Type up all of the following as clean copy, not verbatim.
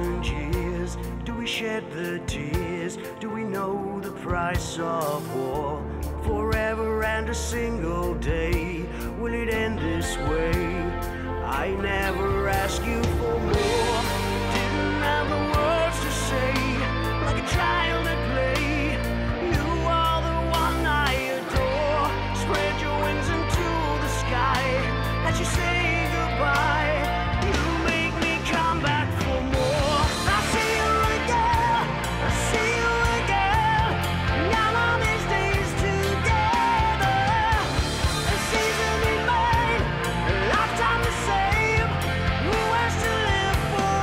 1,000 years, do we shed the tears? Do we know the price of war? Forever and a single day, will it end this way? I never ask you for more, didn't have the words to say, like a child at play. You are the one I adore, spread your wings into the sky as you say goodbye. You make me come back for more. I see you again, I see you again. None of these days together. A season remain, a lifetime the same. Who has to live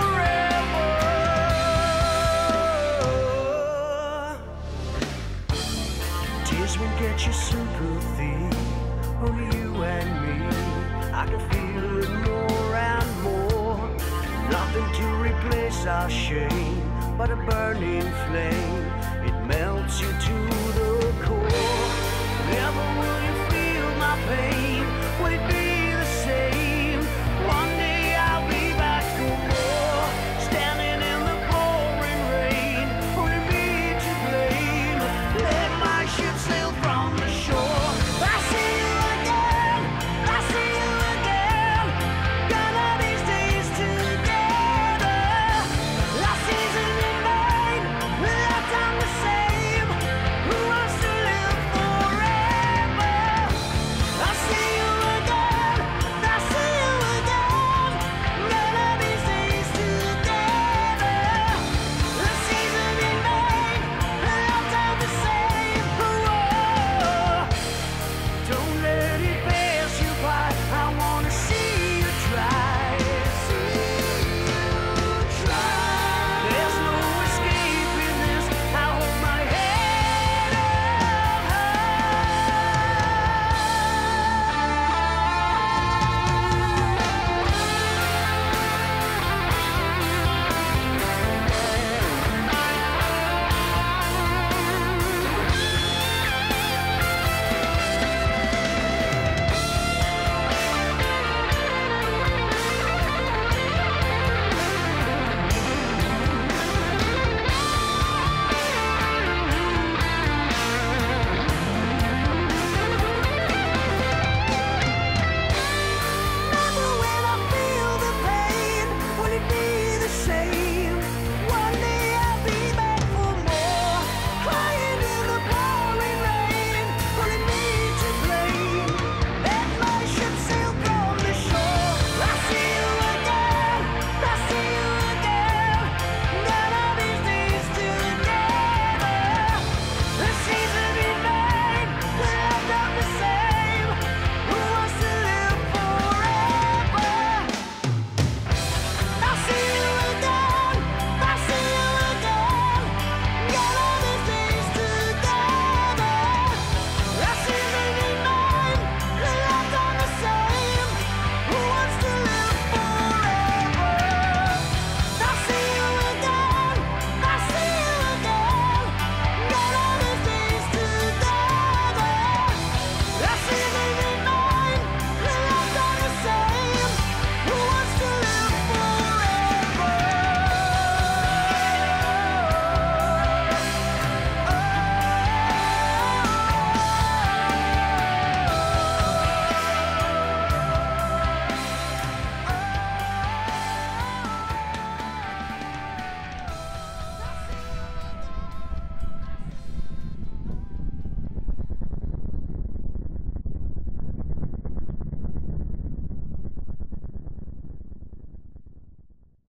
forever? Tears won't get you sympathy, only you and me. I can feel it more and more. Nothing to replace our shame but a burning flame.